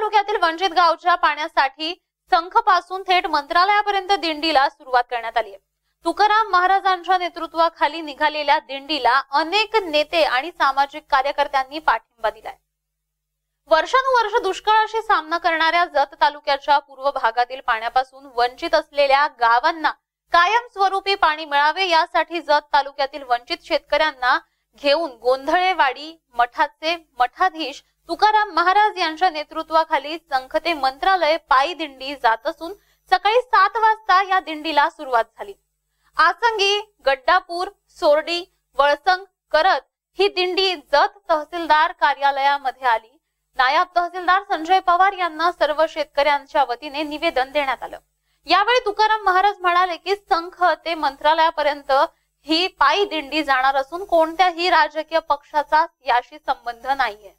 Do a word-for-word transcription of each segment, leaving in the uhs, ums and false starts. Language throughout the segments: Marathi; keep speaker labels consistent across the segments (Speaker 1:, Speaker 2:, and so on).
Speaker 1: तालुक्यातील वंचित गावच्या पाण्यासाठी संख पासून थेट मंत्रालयापर्यंत दिंडीला सुरुवात करण्यात आली आहे। तुकाराम महाराजांच्या नेतृत्वाखाली निघालेल्या दिंडीला अनेक नेते आणि सामाजिक कार्यकर्त्यांनी पाठिंबा दिलाय। वर्षानुवर्ष दुष्काळाशी सामना करणाऱ्या जत तालुक्याच्या पूर्व भागातील पाण्यापासून वंचित असलेल्या गावांना कायमस्वरूपी पाणी मिळावे यासाठी जत तालुक्यातील वंचित शेतकऱ्यांना घेऊन गोंधळेवाडी मठाचे मठाधीश तुकाराम महाराज यांच्या नेतृत्वाखाली संख ते मंत्रालय पायी दिंडी जात असून सकाळी सात वाजता या दिंडीला सुरुवात झाली। आसंगी, गड्डापूर, सोरडी, वळसंग करत ही दिंडी जत तहसीलदार कार्यालयामध्ये आली। नायब तहसीलदार संजय पवार यांना सर्व शेतकऱ्यांच्या वतीने निवेदन देण्यात आलं। यावेळी तुकाराम महाराज म्हणाले की संख ते मंत्रालयापर्यंत ही पायी दिंडी जाणार असून कोणत्याही राजकीय पक्षाचा याशी संबंध नाहीये।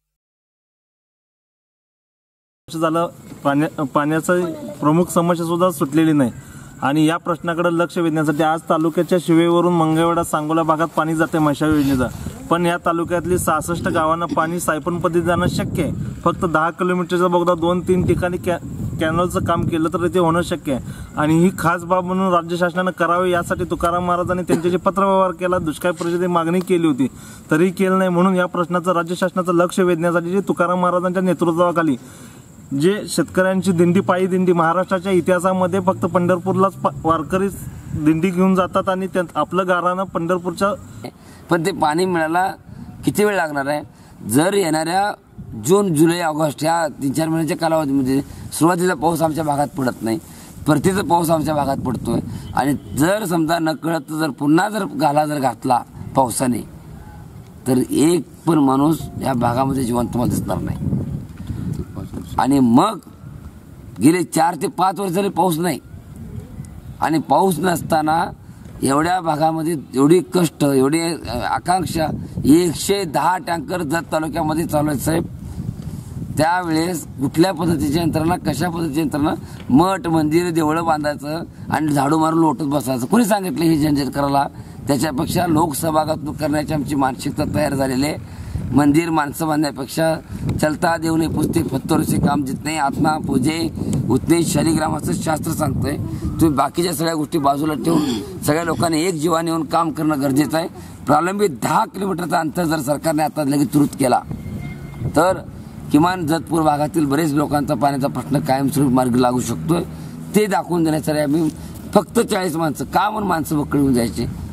Speaker 2: झालं पाण्या पाण्याची प्रमुख समस्या सुद्धा सुटलेली नाही आणि या प्रश्नाकडे लक्ष वेधण्यासाठी आज तालुक्याच्या शिवेवरून मंगळवेढा सांगोला भागात पाणी जाते म्हैसाळ योजनेचा, पण या तालुक्यातली सहासष्ट गावांना पाणी सायपन पद्धतीने जाणं शक्य आहे। फक्त दहा किलोमीटरचा बोगदा दोन तीन ठिकाणी कॅ कॅनलचं काम केलं तर ते होणं शक्य आहे आणि ही खास बाब म्हणून राज्य शासनानं करावे यासाठी तुकाराम महाराजांनी त्यांच्याशी पत्रव्यवहार केला, दुष्काळ परिषदेत मागणी केली होती, तरी केलं नाही। म्हणून या प्रश्नाचं राज्य शासनाचं लक्ष वेधण्यासाठी जे तुकाराम महाराजांच्या नेतृत्वाखाली जे शेतकऱ्यांची दिंडी पायी दिंडी महाराष्ट्राच्या इतिहासामध्ये फक्त पंढरपूरलाच वारकरी दिंडी घेऊन जातात आणि आपलं गारानं पंढरपूरच्या
Speaker 3: पण ते पाणी मिळायला किती वेळ लागणार आहे? जर येणाऱ्या जून जुलै ऑगस्ट या तीन चार महिन्याच्या कालावधीमध्ये सुरुवातीचा पाऊस आमच्या भागात पडत नाही, परतीचा पाऊस आमच्या भागात पडतोय आणि जर समजा न कळत जर पुन्हा जर गाला जर घातला पावसाने तर एक पण माणूस या भागामध्ये जिवंत तुम्हाला दिसणार नाही। आणि मग गेले चार ते पाच वर्ष झाले पाऊस नाही आणि पाऊस नसताना एवढ्या भागामध्ये एवढी कष्ट एवढी आकांक्षा एकशे दहा टँकर जत तालुक्यामध्ये चालू आहेत साहेब। त्यावेळेस कुठल्या पद्धतीच्या यंत्रणा कशा पद्धतीच्या यंत्रणा मठ मंदिर देवळं बांधायचं आणि झाडू मारून लोटत बसायचं कोणी सांगितलं हे झंझट करायला? त्याच्यापेक्षा लोकसभागातून करण्याची आमची मानसिकता तयार झालेली आहे। मंदिर माणसं बांधण्यापेक्षा चलता देवने पुसते पत्तोर से काम जितने आत्मा पूजे उतने शालिग्राम असं शास्त्र सांगतंय। तुम्ही बाकीच्या सगळ्या गोष्टी बाजूला ठेवून सगळ्या लोकांनी एक जीवाने येऊन काम करणं गरजेचं आहे। प्रारंभी दहा किलोमीटरचा अंतर जर सरकारने आता लगेच तुरुत केला तर किमान जतपूर भागातील बरेच लोकांचा पाण्याचा प्रश्न कायमस्वरूपी मार्गी लागू शकतोय। ते दाखवून देण्यासाठी आम्ही फक्त चाळीस माणसं का म्हणून माणसं बकळून जायचे